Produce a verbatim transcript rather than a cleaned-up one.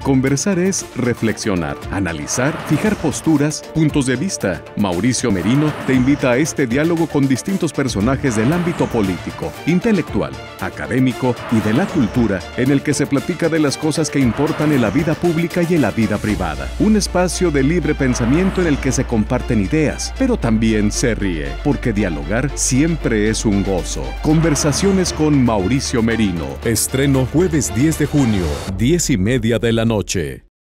Conversar es reflexionar, analizar, fijar posturas, puntos de vista. Mauricio Merino te invita a este diálogo con distintos personajes del ámbito político, intelectual, académico y de la cultura, en el que se platica de las cosas que importan en la vida pública y en la vida privada. Un espacio de libre pensamiento en el que se comparten ideas, pero también se ríe, porque dialogar siempre es un gozo. Conversaciones con Mauricio Merino. Estreno jueves diez de junio, diez y media de la noche.